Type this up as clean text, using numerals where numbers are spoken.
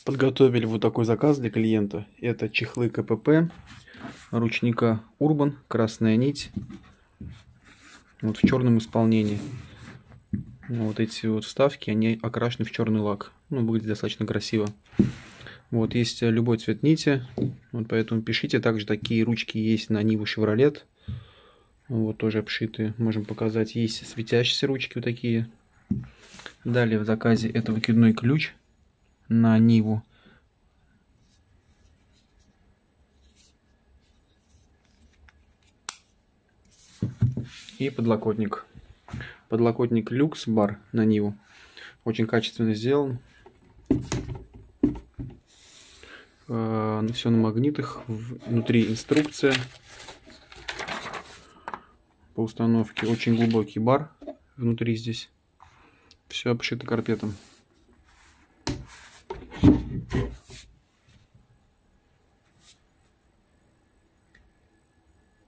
Подготовили вот такой заказ для клиента. Это чехлы КПП, ручника Urban, красная нить. Вот в черном исполнении. Вот эти вот вставки, они окрашены в черный лак. Ну, выглядит достаточно красиво. Вот есть любой цвет нити. Вот поэтому пишите. Также такие ручки есть на Ниву Chevrolet. Вот тоже обшитые. Можем показать. Есть светящиеся ручки вот такие. Далее в заказе это выкидной ключ на Ниву. И подлокотник. Подлокотник люкс бар на Ниву. Очень качественно сделан. Все на магнитах. Внутри инструкция по установке. Очень глубокий бар внутри здесь. Все обшито карпетом.